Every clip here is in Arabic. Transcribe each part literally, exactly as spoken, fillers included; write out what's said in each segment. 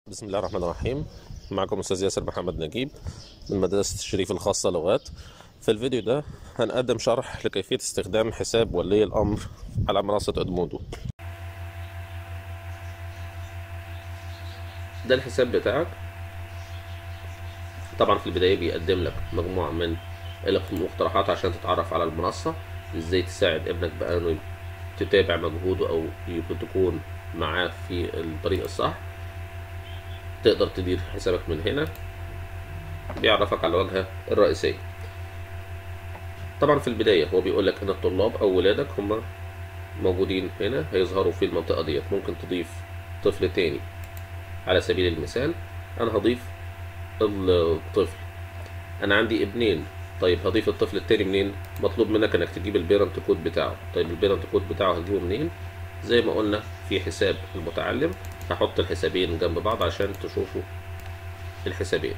بسم الله الرحمن الرحيم. معكم أستاذ ياسر محمد نجيب من مدرسة الشريف الخاصة لغات. في الفيديو ده هنقدم شرح لكيفية استخدام حساب ولي الأمر على منصة إدمودو. ده الحساب بتاعك. طبعا في البداية بيقدم لك مجموعة من المقترحات عشان تتعرف على المنصة، ازاي تساعد ابنك بأنه تتابع مجهوده أو تكون معاه في الطريق الصح. تقدر تدير حسابك من هنا، بيعرفك على الواجهة الرئيسية. طبعا في البداية هو بيقول لك ان الطلاب او ولادك هم موجودين هنا، هيظهروا في المنطقة ديت. ممكن تضيف طفل تاني. على سبيل المثال انا هضيف الطفل، انا عندي ابنين. طيب هضيف الطفل التاني منين؟ مطلوب منك انك تجيب البيرنت كود بتاعه. طيب البيرنت كود بتاعه هتجيبه منين؟ زي ما قلنا في حساب المتعلم، هحط الحسابين جنب بعض عشان تشوفوا الحسابين.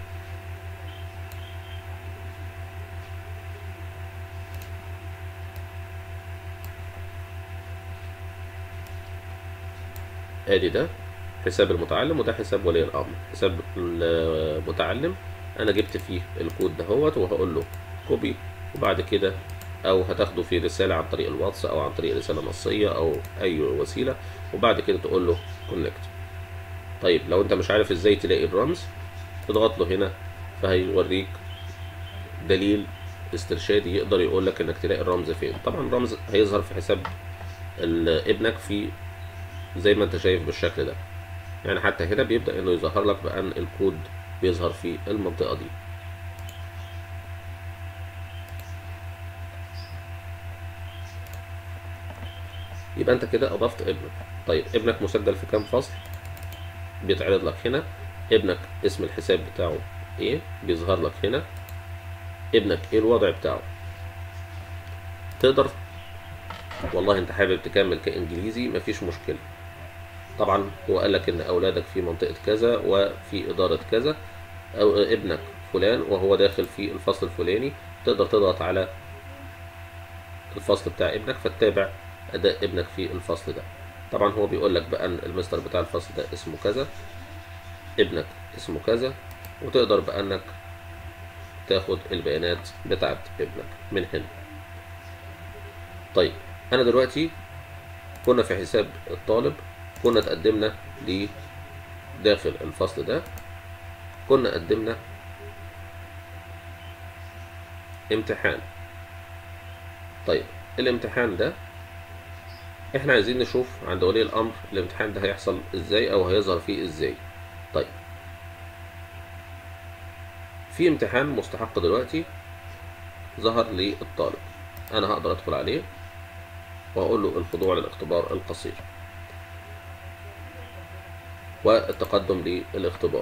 ادي ده حساب المتعلم وده حساب ولي الامر. حساب المتعلم انا جبت فيه الكود دهوت، وهقول له كوبي، وبعد كده او هتاخده في رساله عن طريق الواتس او عن طريق رساله نصيه او اي وسيله، وبعد كده تقول له كونكت. طيب لو انت مش عارف ازاي تلاقي الرمز، اضغط له هنا فهيوريك دليل استرشادي يقدر يقول لك انك تلاقي الرمز فين. طبعا الرمز هيظهر في حساب ابنك في زي ما انت شايف بالشكل ده. يعني حتى هنا بيبدأ انه يظهر لك بأن الكود بيظهر في المنطقة دي. يبقى انت كده اضفت ابنك. طيب ابنك مسجل في كام فصل؟ بيتعرض لك هنا. ابنك اسم الحساب بتاعه ايه؟ بيظهر لك هنا. ابنك ايه الوضع بتاعه؟ تقدر والله انت حابب تكمل كانجليزي مفيش مشكلة. طبعا هو قال لك ان اولادك في منطقة كذا وفي ادارة كذا، او ابنك فلان وهو داخل في الفصل الفلاني. تقدر تضغط على الفصل بتاع ابنك فتتابع اداء ابنك في الفصل ده. طبعا هو بيقول لك بان المستر بتاع الفصل ده اسمه كذا، ابنك اسمه كذا، وتقدر بانك تاخد البيانات بتاعت ابنك من هنا. طيب انا دلوقتي كنا في حساب الطالب، كنا تقدمنا لداخل الفصل ده، كنا قدمنا امتحان. طيب الامتحان ده احنا عايزين نشوف عند ولي الامر الامتحان ده هيحصل ازاي او هيظهر فيه ازاي. طيب في امتحان مستحق دلوقتي ظهر للطالب، انا هقدر ادخل عليه واقول له الخضوع للاختبار القصير والتقدم للاختبار.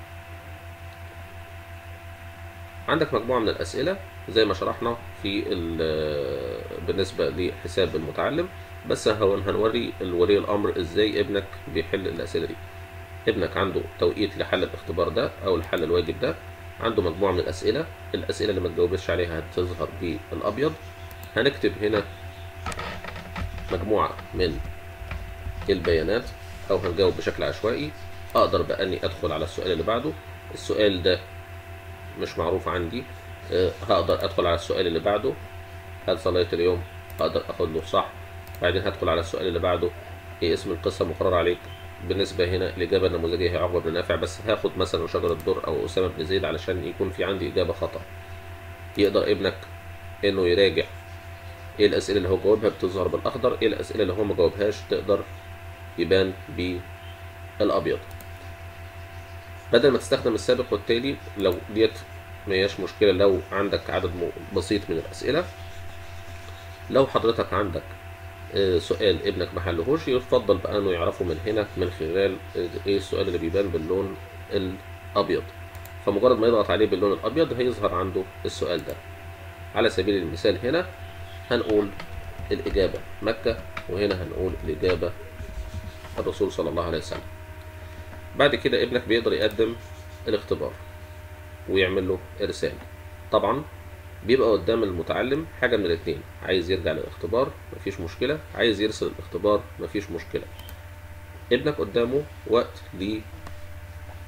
عندك مجموعة من الاسئلة زي ما شرحنا في بالنسبة لحساب المتعلم، بس هنوري ولي الامر ازاي ابنك بيحل الاسئلة دي. ابنك عنده توقيت لحل الاختبار ده او لحل الواجب ده، عنده مجموعة من الاسئلة. الاسئلة اللي ما تجاوبش عليها هتظهر بالابيض. هنكتب هنا مجموعة من البيانات او هنجاوب بشكل عشوائي. اقدر باني ادخل على السؤال اللي بعده. السؤال ده مش معروف عندي، أه هقدر ادخل على السؤال اللي بعده. هل صليت اليوم؟ اقدر اخد له صح. بعدين هدخل على السؤال اللي بعده. ايه اسم القصة مقرر عليك؟ بالنسبة هنا الإجابة النموذجية هي عقبة بن نافع، بس هاخد مثلا شجرة الدر أو أسامة بن زيد علشان يكون في عندي إجابة خطأ. يقدر ابنك إنه يراجع إيه الأسئلة اللي هو جاوبها بتظهر بالأخضر، إيه الأسئلة اللي هو ما جاوبهاش تقدر يبان بالأبيض. بدل ما تستخدم السابق والتالي، لو ديت مهياش مشكلة لو عندك عدد بسيط من الأسئلة. لو حضرتك عندك سؤال ابنك ما حلهوش، يفضل بقى انه يعرفه من هنا من خلال ايه السؤال اللي بيبان باللون الابيض. فمجرد ما يضغط عليه باللون الابيض هيظهر عنده السؤال ده. على سبيل المثال هنا هنقول الاجابه مكه، وهنا هنقول الاجابه الرسول صلى الله عليه وسلم. بعد كده ابنك بيقدر يقدم الاختبار ويعمل له ارسال. طبعا بيبقى قدام المتعلم حاجة من الاتنين، عايز يرجع للاختبار مفيش مشكلة، عايز يرسل الاختبار مفيش مشكلة. ابنك قدامه وقت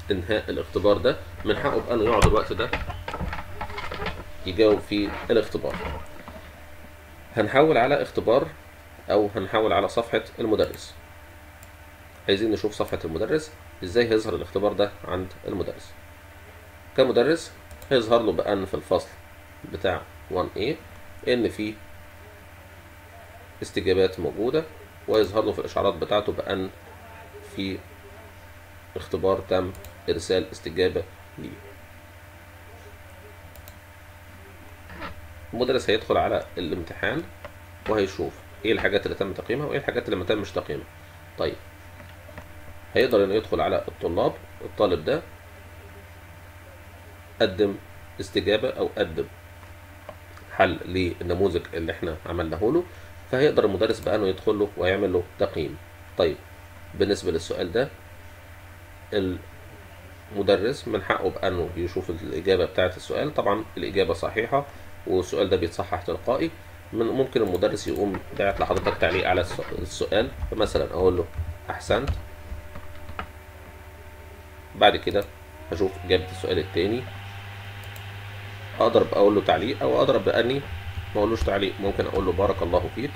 انهاء الاختبار ده من حقه بأنه يقعد الوقت ده يجاوب في الاختبار. هنحول على اختبار او هنحول على صفحة المدرس. عايزين نشوف صفحة المدرس ازاي هيظهر الاختبار ده عند المدرس. كمدرس هيظهر له بأن في الفصل بتاع واحد إيه ان في استجابات موجودة، ويظهر له في الاشعارات بتاعته بأن في اختبار تم ارسال استجابة ليه. المدرس هيدخل على الامتحان وهيشوف ايه الحاجات اللي تم تقييمها وايه الحاجات اللي ما تمش تقييمها. طيب هيقدر انه يدخل على الطلاب، الطالب ده قدم استجابة او قدم حل للنموذج اللي احنا عملناه له، فهيقدر المدرس بقى انه يدخل له ويعمل له تقييم. طيب بالنسبة للسؤال ده المدرس من حقه بأنه يشوف الإجابة بتاعة السؤال. طبعا الإجابة صحيحة والسؤال ده بيتصحح تلقائي. من ممكن المدرس يقوم باعت لحضرتك تعليق على السؤال، فمثلا أقول له أحسنت. بعد كده هشوف إجابة السؤال التاني، أقدر أقول له تعليق أو أقدر بأني ما أقولوش تعليق. ممكن أقول له بارك الله فيك.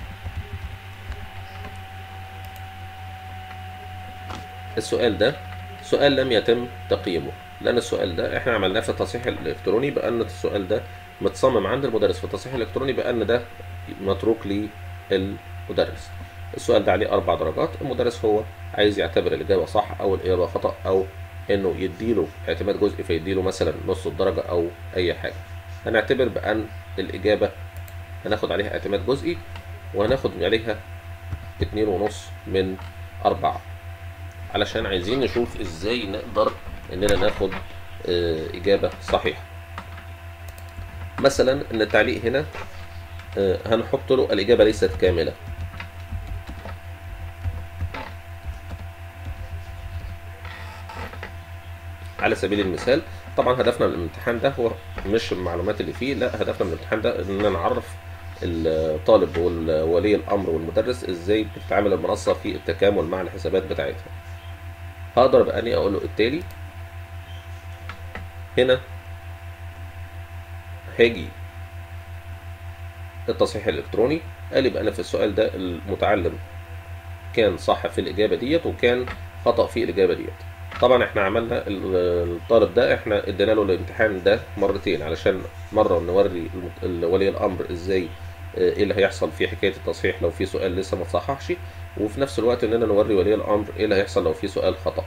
السؤال ده سؤال لم يتم تقييمه، لأن السؤال ده إحنا عملناه في التصحيح الإلكتروني بأن السؤال ده متصمم عند المدرس في التصحيح الإلكتروني بأن ده متروك للمدرس. السؤال ده عليه أربع درجات. المدرس هو عايز يعتبر الإجابة صح أو الإجابة خطأ، أو إنه يديله اعتماد جزئي فيديله مثلا نص الدرجة أو أي حاجة. هنعتبر بأن الإجابة هناخد عليها اعتماد جزئي وهناخد عليها اتنين ونص من أربعة، علشان عايزين نشوف ازاي نقدر اننا ناخد اه اجابة صحيحة. مثلا ان التعليق هنا اه هنحط له الاجابة ليست كاملة. على سبيل المثال، طبعا هدفنا من الامتحان ده هو مش المعلومات اللي فيه، لا، هدفنا من الامتحان ده اننا نعرف الطالب وولي الامر والمدرس ازاي بتتعامل المنصة في التكامل مع الحسابات بتاعتها. هقدر بأني اقول له التالي. هنا هاجي التصحيح الالكتروني قال لي بأن في السؤال ده المتعلم كان صح في الاجابه ديت وكان خطأ في الاجابه ديت. طبعا احنا عملنا الطالب ده احنا ادينا له الامتحان ده مرتين، علشان مره نوري ولي الامر ازاي ايه اللي هيحصل في حكايه التصحيح لو في سؤال لسه ما اتصححش، وفي نفس الوقت اننا نوري ولي الامر ايه اللي هيحصل لو في سؤال خطأ.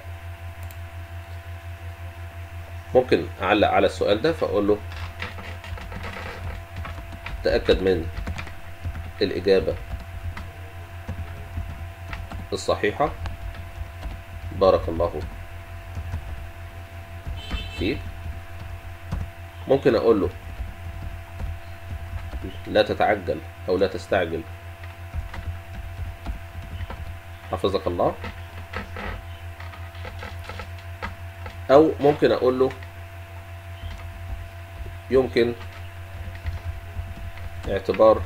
ممكن اعلق على السؤال ده فاقول له تأكد من الإجابة الصحيحة، بارك الله فيك. ممكن أقول له لا تتعجل أو لا تستعجل، حفظك الله. أو ممكن أقول له يمكن اعتبار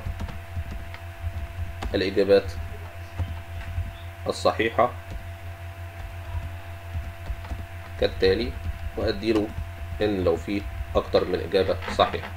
الإجابات الصحيحة كالتالي، وأديله إن لو فيه أكتر من إجابة صحيحة.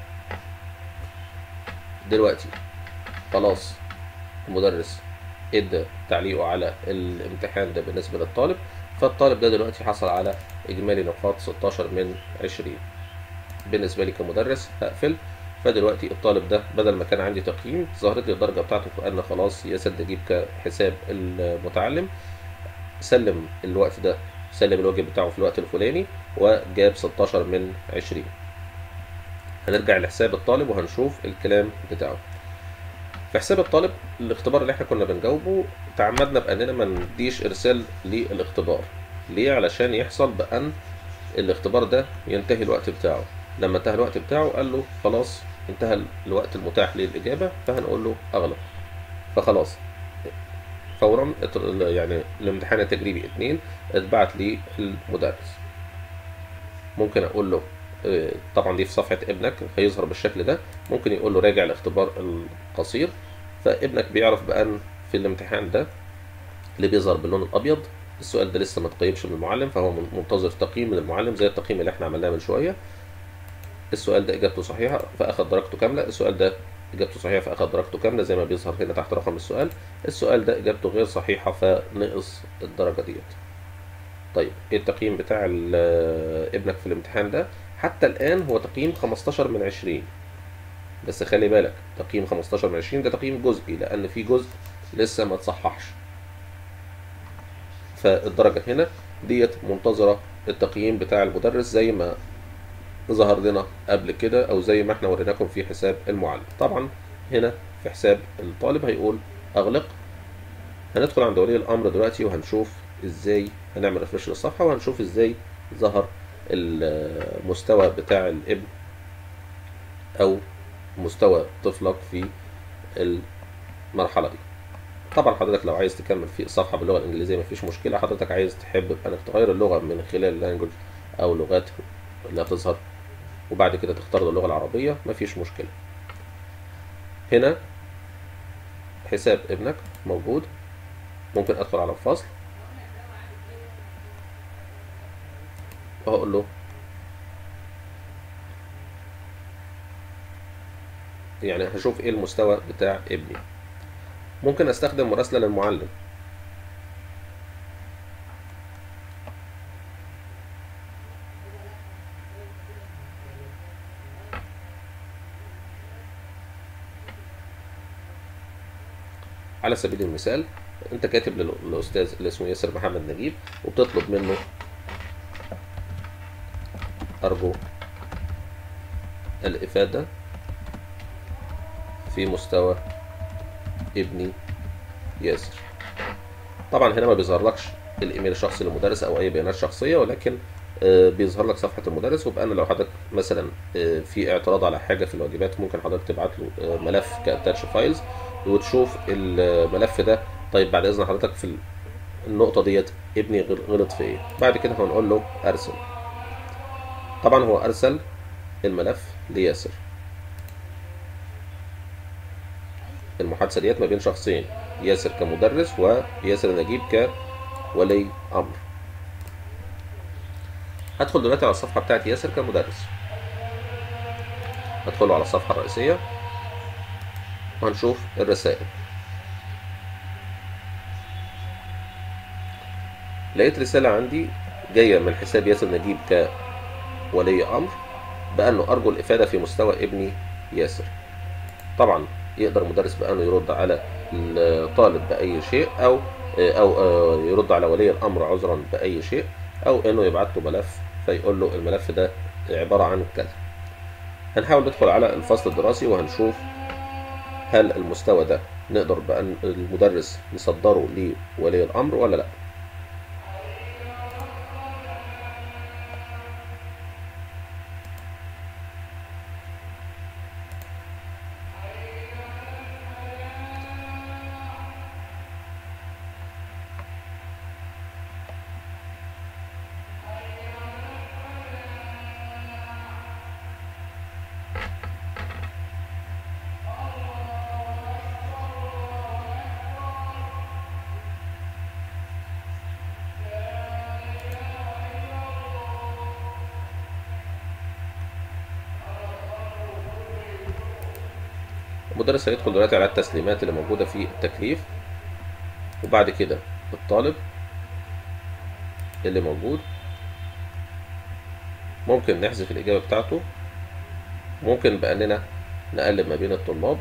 دلوقتي خلاص المدرس ادى تعليقه على الامتحان ده بالنسبة للطالب، فالطالب ده دلوقتي حصل على إجمالي نقاط ستاشر من عشرين. بالنسبة لي كمدرس هقفل. فدلوقتي الطالب ده بدل ما كان عندي تقييم ظهرت لي الدرجة بتاعته فأنا خلاص يسد أجيب كحساب المتعلم، سلم الوقت ده، سلم الواجب بتاعه في الوقت الفلاني وجاب ستاشر من عشرين. هنرجع لحساب الطالب وهنشوف الكلام بتاعه. في حساب الطالب الاختبار اللي احنا كنا بنجاوبه تعمدنا بأننا ما نديش إرسال للاختبار. ليه؟ علشان يحصل بأن الاختبار ده ينتهي الوقت بتاعه. لما انتهى الوقت بتاعه قال له خلاص انتهى الوقت المتاح للإجابة، فهنقول له أغلق. فخلاص فورا يعني الامتحان التجريبي اتنين اتبعت للمدرس. ممكن أقول له طبعا دي في صفحة ابنك هيظهر بالشكل ده. ممكن يقول له راجع الاختبار القصير، فابنك بيعرف بأن في الامتحان ده اللي بيظهر باللون الأبيض السؤال ده لسه ما تقيمش من المعلم، فهو منتظر تقييم من المعلم زي التقييم اللي احنا عملناه من شويه. السؤال ده اجابته صحيحه فاخد درجته كامله، السؤال ده اجابته صحيحه فاخد درجته كامله زي ما بيظهر هنا تحت رقم السؤال. السؤال ده اجابته غير صحيحه فنقص الدرجه ديت. طيب ايه التقييم بتاع ابنك في الامتحان ده؟ حتى الان هو تقييم خمستاشر من عشرين، بس خلي بالك تقييم خمستاشر من عشرين ده تقييم جزئي لان في جزء لسه ما تصححش، فالدرجه هنا ديت منتظره التقييم بتاع المدرس زي ما ظهر لنا قبل كده او زي ما احنا وريناكم في حساب المعلم. طبعا هنا في حساب الطالب هيقول اغلق. هندخل عند ولي الامر دلوقتي وهنشوف ازاي هنعمل ريفرش للصفحه، وهنشوف ازاي ظهر المستوى بتاع الابن او مستوى طفلك في المرحله دي. طبعا حضرتك لو عايز تكمل في الصفحه باللغه الانجليزيه مفيش مشكله، حضرتك عايز تحب انك تغير اللغه من خلال اللانجوج او لغات اللي هتظهر وبعد كده تختار اللغه العربيه مفيش مشكله. هنا حساب ابنك موجود، ممكن ادخل على الفصل وهقول له يعني هشوف ايه المستوى بتاع ابني. ممكن استخدم مراسلة للمعلم، على سبيل المثال انت كاتب للاستاذ اللي اسمه ياسر محمد نجيب وبتطلب منه ارجو الافادة في مستوى ابني ياسر. طبعا هنا ما بيظهرلكش الايميل الشخصي للمدرس او اي بيانات شخصيه، ولكن بيظهر لك صفحه المدرس، وبقى ان لو حضرتك مثلا في اعتراض على حاجه في الواجبات ممكن حضرتك تبعت له ملف كاتاتش فايلز وتشوف الملف ده. طيب بعد اذن حضرتك في النقطه ديت ابني غلط في ايه، بعد كده هنقول له ارسل. طبعا هو ارسل الملف لياسر. المحادثه ديت ما بين شخصين، ياسر كمدرس وياسر نجيب كولي امر. هدخل دلوقتي على الصفحه بتاعت ياسر كمدرس، هدخله على الصفحه الرئيسيه وهنشوف الرسائل. لقيت رساله عندي جايه من حساب ياسر نجيب كولي امر بانه ارجو الافاده في مستوى ابني ياسر. طبعا يقدر المدرس بانه يرد على الطالب باي شيء او او يرد على ولي الامر عذرا باي شيء، او انه يبعت له ملف فيقول له الملف ده عباره عن كذا. هنحاول ندخل على الفصل الدراسي وهنشوف هل المستوى ده نقدر بان المدرس يصدره لولي الامر ولا لا. المدرس هيدخل دلوقتي على التسليمات اللي موجودة في التكليف، وبعد كده الطالب اللي موجود ممكن نحذف الإجابة بتاعته، ممكن بأننا نقلب ما بين الطلاب.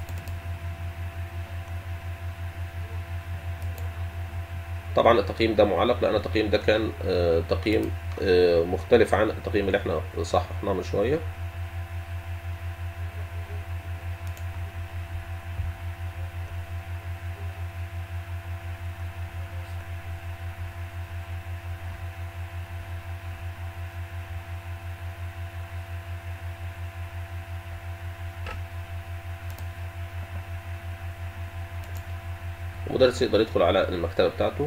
طبعا التقييم ده معلق لأن التقييم ده كان تقييم مختلف عن التقييم اللي احنا صححناه من شوية. المدرس يقدر يدخل على المكتبة بتاعته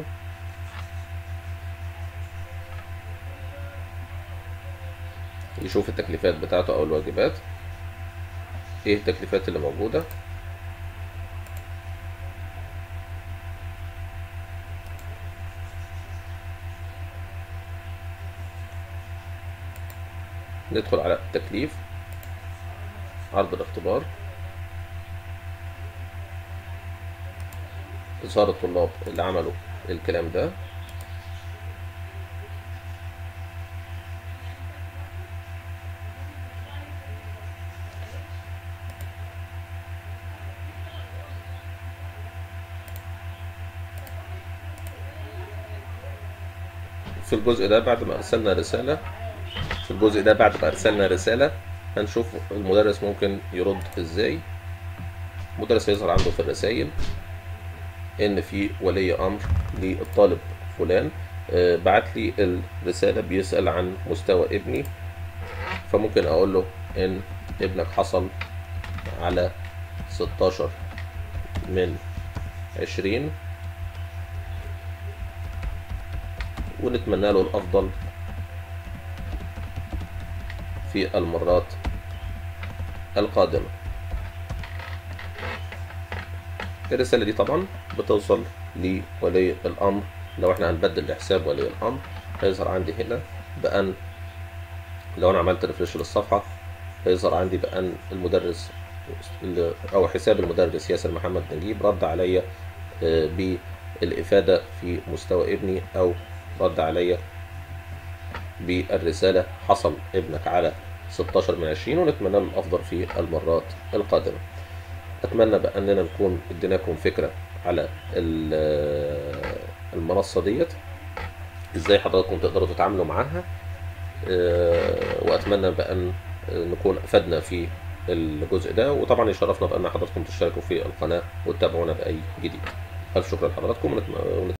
يشوف التكليفات بتاعته أو الواجبات، إيه التكليفات اللي موجودة. ندخل على التكليف، عرض الاختبار، إظهار الطلاب اللي عملوا الكلام ده، في الجزء ده بعد ما أرسلنا رسالة في الجزء ده بعد ما أرسلنا رسالة هنشوف المدرس ممكن يرد إزاي. المدرس هيظهر عنده في الرسائل إن في ولي أمر للطالب فلان بعت لي الرسالة بيسأل عن مستوى ابني، فممكن أقول له إن ابنك حصل على ستاشر من عشرين، ونتمنى له الأفضل في المرات القادمة. الرسالة دي طبعا بتوصل لولي الأمر. لو احنا هنبدل لحساب ولي الأمر هيظهر عندي هنا بأن لو أنا عملت ريفريش للصفحة هيظهر عندي بأن المدرس أو حساب المدرس ياسر محمد نجيب رد عليا بالإفادة في مستوى ابني، أو رد عليا بالرسالة حصل ابنك على ستاشر من عشرين، ونتمنى له الأفضل في المرات القادمة. أتمنى بأننا نكون اديناكم فكرة على المنصة ديت ازاي حضراتكم تقدروا تتعاملوا معاها، وأتمنى بأن نكون أفدنا في الجزء ده، وطبعا يشرفنا بأن حضراتكم تشتركوا في القناة وتتابعونا بأي جديد. ألف شكرا لحضراتكم.